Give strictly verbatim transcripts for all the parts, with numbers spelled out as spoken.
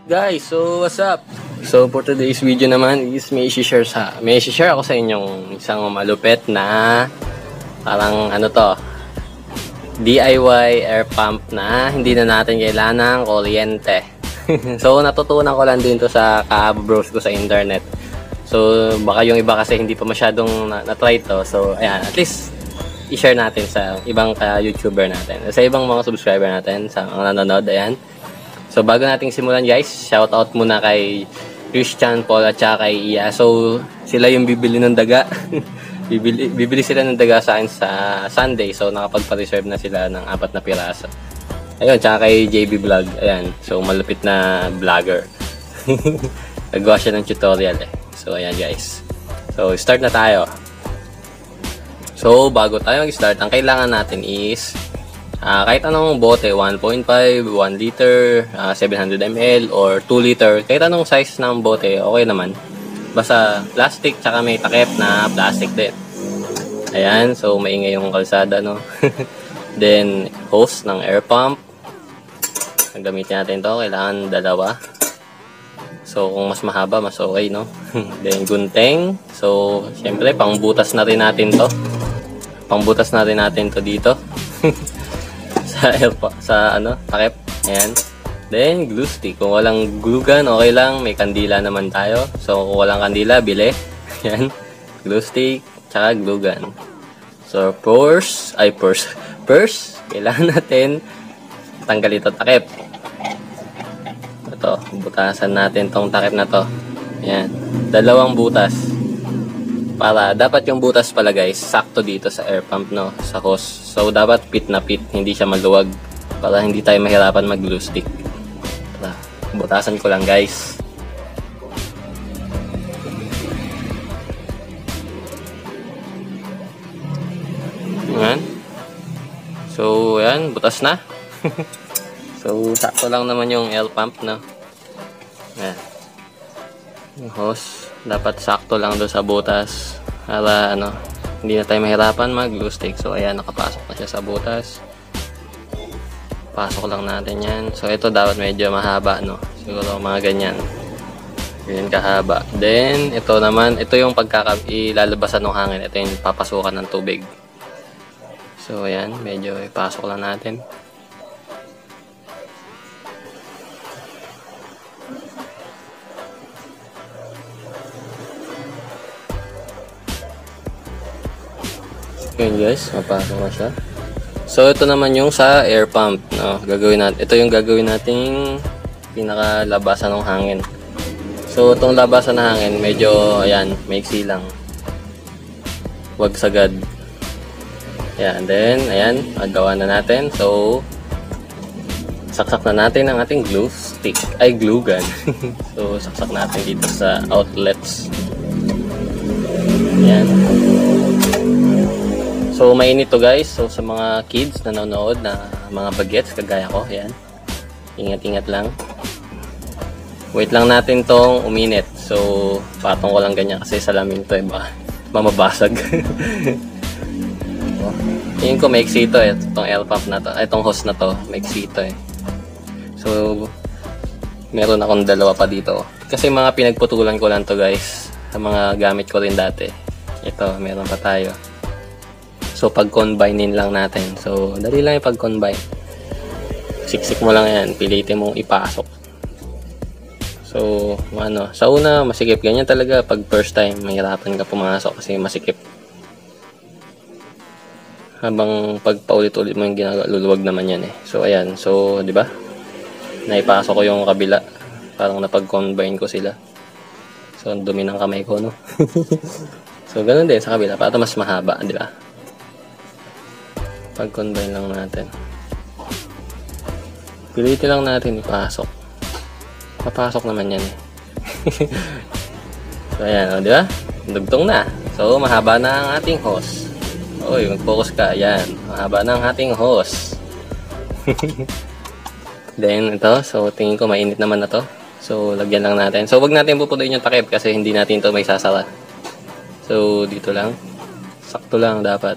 Guys, so what's up? So for today's video naman is may i-share sa may i-share ako sa inyong isang malupit na parang ano to D I Y air pump na hindi na natin kailangan ng kuryente. So natutunan ko lang din to sa ka-browse ko sa internet. So baka yung iba kasi hindi pa masyadong na-try to. So ayan, at least i-share natin sa ibang ka-YouTuber natin, sa ibang mga subscriber natin, sa mga nanonood. Ayan. So bago nating simulan guys, shout out muna kay Christian, Paul at saka kay Iya. So sila yung bibili ng daga. bibili, bibili sila ng daga sa akin sa Sunday. So nakapagpa-reserve na sila ng apat na piraso. Ayun, tsaka kay J B Vlog. Ayan, so malupit na vlogger. Nagawa siya ng tutorial eh. So ayan guys. So start na tayo. So bago tayo mag-start, ang kailangan natin is Uh, kahit anong bote, one point five, one liter, uh, seven hundred milliliters, or two liter, kahit anong size ng bote, okay naman. Basta plastic, tsaka may takip na plastic din. Ayan, so maingay yung kalsada, no? Then, hose ng air pump. Ang gamitin natin to, kailangan dalawa. So, kung mas mahaba, mas okay, no? Then, gunting. So, syempre, pangbutas na rin natin to. Pangbutas na rin natin to dito. sa sa ano, takip. Ayan. Then glue stick. Kung walang glue gun, okay lang, may kandila naman tayo. So kung walang kandila, bili. Ayan. Glue stick, tsaka glue gun. So purse, ay purse. Purse, kailangan natin tanggal ito takip. Ito, butasan natin tong takip na to. Ayan. Dalawang butas. Para dapat yung butas pala guys, sakto dito sa air pump, no, sa hose. So dapat pit na pit, hindi siya maluwag, para hindi tayo mahirapan mag glue stick. Tara, butasan ko lang guys. Ayan. So ayan, butas na. So sakto lang naman yung air pump, no. Ayan. Yung hose dapat sakto lang doon sa butas para ano, hindi na tayo mahirapan mag glue stick. So ayan, nakapasok na siya sa butas. Pasok lang natin yan. So ito dapat medyo mahaba, no, siguro mga ganyan ganyan kahaba. Then ito naman, ito yung pagkaka ilalabasan ng hangin. Ito yung papasukan ng tubig. So ayan, medyo ipasok lang natin. Yun guys, mapasok na siya. So ito naman yung sa air pump, no, gagawin natin. Ito yung gagawin nating pinakalabasan ng hangin. So itong labasan ng hangin, medyo ayan, maiksi lang. Huwag sagad. Ayan, then ayan, magawa na natin. So saksak na natin ang ating glue stick, ay glue gun. So saksak natin dito sa outlets. Ayan. So mainit to guys. So sa mga kids na nanonood na mga bagets kagaya ko, ayan, ingat-ingat lang. Wait lang natin tong uminit. So patong ko lang ganyan kasi salamin to eh, baka mamabasag. Tingin ko maiksi ito eh, itong air pump na to, itong hose na to, maiksi ito eh. So meron akong dalawa pa dito kasi mga pinagputulan ko lang to guys, sa mga gamit ko rin dati. Ito, meron pa tayo. So pag-combine lang natin. So dali lang yung pag-combine. Siksik mo lang yan, pilitin mong ipasok. So ano, sa una masikip, ganyan talaga pag first time, mahirapan ka pumasok kasi masikip. Habang pag paulit-ulit mo yung ginagawa, luluwag naman yan eh. So ayan, so di ba? Naipasok ko yung kabila. Parang napag-combine ko sila. So ang dumi ng kamay ko, no. So ganun din sa kabila, para mas mahaba, di ba? Pag-combine lang natin. Pilitin lang natin ipasok. Papasok naman yan eh. So ayan, o, di ba? Dugtong na. So mahaba na ang ating hose. Oy, mag-focus ka. Ayan, mahaba na ang ating hose. Then ito, so tingin ko mainit naman na to. So lagyan lang natin. So wag natin puputuin yung takip kasi hindi natin to may sasara. So dito lang. Sakto lang dapat.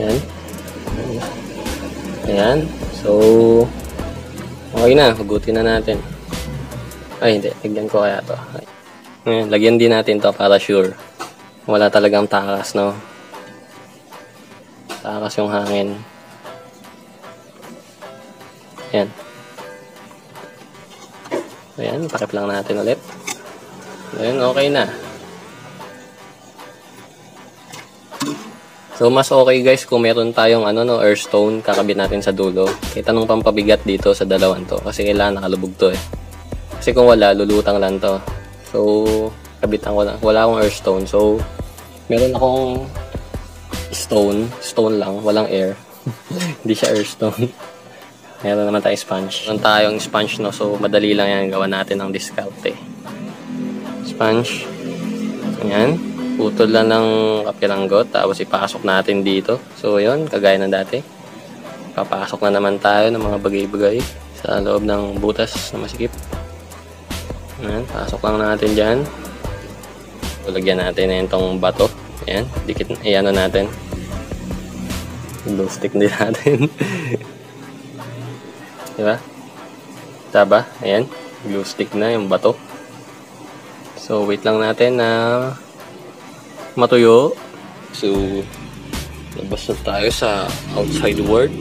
Ayan. Ayan. So, okay na. Hugutin na natin. Ay, hindi. Lagyan ko kaya to. Ayan. Lagyan din natin to para sure. Wala talagang takas, no? Takas yung hangin. Ayan. Ayan. Pakip lang natin ulit. Ayan. Okay na. So, mas okay guys kung meron tayong ano, no, earthstone, kakabit natin sa dulo. Kita nung pampabigat dito sa dalawan to. Kasi kailangan nakalubog to eh. Kasi kung wala, lulutang lang to. So, kabitan ko lang. Wala akong earthstone. So, meron akong stone. Stone lang. Walang air. Hindi siya earthstone. Meron naman tayong sponge. Meron tayong sponge, no. So, madali lang yan. Gawa natin ng discount eh. Sponge. Ayan. Putol lang ng kapiranggot, tapos ipasok natin dito. So yun, kagaya ng dati, papasok na naman tayo ng mga bagay-bagay sa loob ng butas na masikip. Ayan, pasok lang natin dyan. Lagyan natin na itong bato. Ayan, dikit, ayan na natin. Glue stick din natin. Diba? Taba? Ayan, glue stick na yung bato. So wait lang natin na matuyo. So, labas na tayo sa outside world.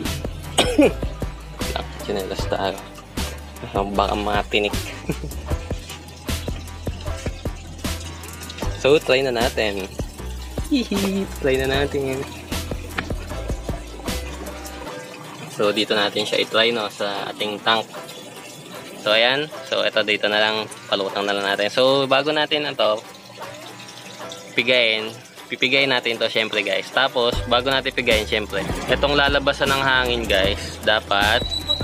Chinelas tayo. Baka matinik. So, try na natin. Hihi, try na natin. So, dito natin siya i-try, no, sa ating tank. So, ayan. So, ito dito na lang. Palutang na lang natin. So, bago natin ito pigayin, pipigayin natin to syempre guys. Tapos, bago natin pigayin syempre, itong lalabasan ng hangin guys, dapat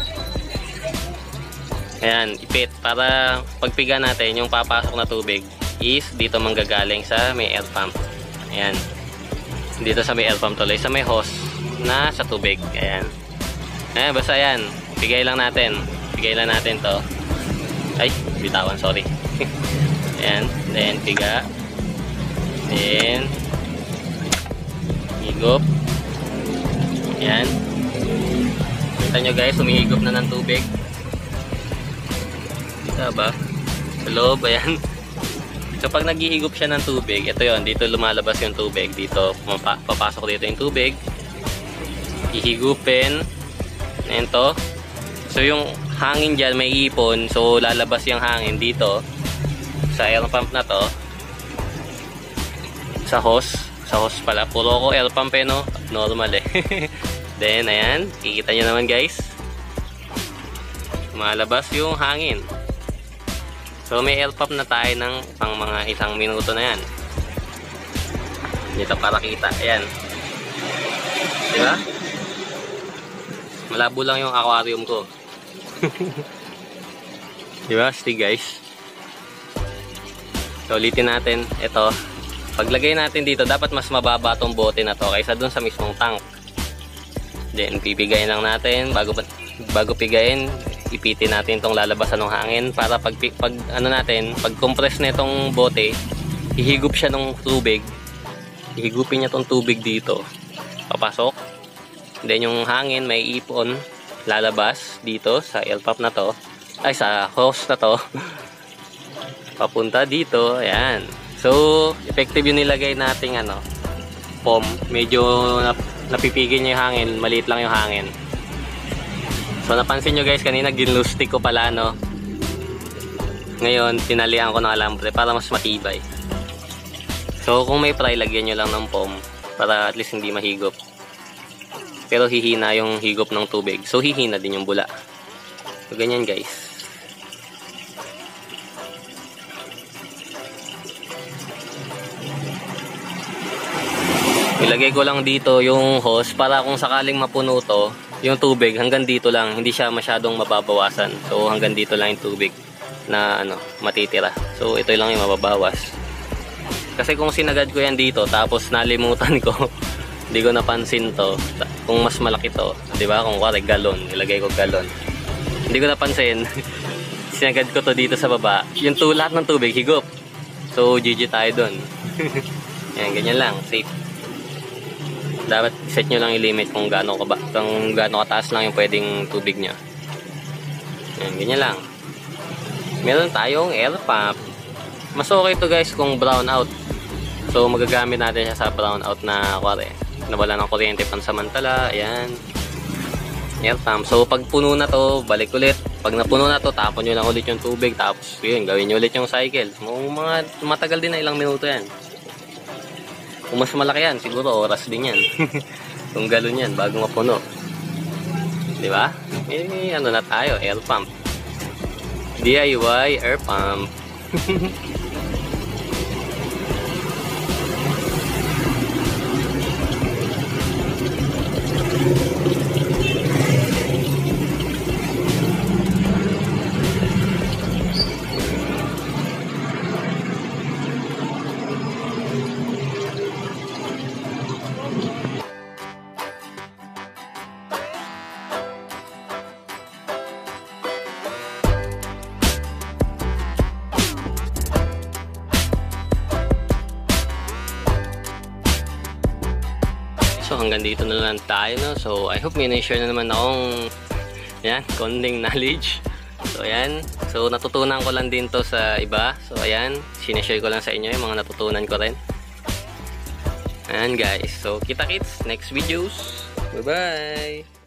ayan, ipit para pagpiga natin, yung papasok na tubig is dito manggagaling sa may air pump. Ayan. Dito sa may air pump tuloy, sa may hose na sa tubig. Ayan. Ayan, basta ayan. Pigay lang natin. Pigay lang natin to. Ay, bitawan, sorry. Ayan. Then, piga. Then, higop. Ayan. Kita nyo guys, humihigop na ng tubig. Kita ba? Sa loob, ayan. So, pag naghihigop siya ng tubig, ito yon, dito lumalabas yung tubig. Dito, papasok dito yung tubig. Ihigupin. Ayan to. So, yung hangin dyan, may ipon. So, lalabas yung hangin dito. Sa air pump na to. Sa hose, sa hose pala, puro ko air pump eh, no? Normal eh. Then, ayan, kikita nyo naman guys, malabas yung hangin. So, may air pump na tayo ng pang mga isang minuto na yan. Dito para kita, ayan. Diba? Malabo lang yung aquarium ko. Diba? Stick guys. So, ulitin natin, ito. Paglagay natin dito, dapat mas mababa tong bote na to kaysa dun sa mismong tank. Then, pipigayin lang natin. Bago, bago pigayin, ipitin natin tong lalabasan ng hangin para pag, pag ano natin, pag compress na itong bote, ihigop siya ng tubig. Ihigupin niya tong tubig dito. Papasok. Then, yung hangin may ipon, lalabas dito sa air pump na to. Ay, sa hose na to. Papunta dito. Ayan. So, effective yung nilagay nating ano, foam. Medyo nap napipigil niya yung hangin, maliit lang yung hangin. So, napansin nyo guys, kanina ginglue stick ko pala, no? Ngayon, tinalihan ko ng alambre para mas matibay. So, kung may pry, lagyan nyo lang ng foam para at least hindi mahigop. Pero hihina yung higop ng tubig. So, hihina din yung bula. So, ganyan guys. Ilagay ko lang dito yung hose para kung sakaling mapuno to, yung tubig hanggang dito lang, hindi siya masyadong mababawasan. So hanggang dito lang yung tubig na ano, matitira. So ito lang yung mababawas. Kasi kung sinagad ko yan dito tapos nalimutan ko, hindi ko napansin to. Kung mas malaki to, 'di ba? Kung kuwari galon, ilagay ko galon. Hindi ko napansin. Sinagad ko to dito sa baba. Yung to, lahat ng tubig higop. So G G tayo doon. Yan, ganyan lang, safe. Dapat set nyo lang yung limit kung gaano, ka ba, kung gaano kataas lang yung pwedeng tubig nyo. Yan, ganyan lang. Meron tayong air pump. Mas okay to guys kung brown out. So magagamit natin siya sa brown out na kware. Nawala ng kuryente pansamantala. Ayan. Air pump. So pag puno na to, balik ulit. Pag napuno na to, tapon nyo lang ulit yung tubig. Tapos yun, gawin nyo ulit yung cycle. Mga, matagal din na ilang minuto yan. Kung mas malaki yan, siguro oras din yan. Kung galon yan, bago mapuno. Diba? Eh, ano na tayo, air pump. D I Y air pump. So hanggang dito na lang tayo, no? So I hope may na-share na naman akong yan, konting knowledge. So ayan, so natutunan ko lang din to sa iba. So ayan, sinashare ko lang sa inyo yung mga natutunan ko rin. Ayan guys, so kita kits next videos. Bye bye.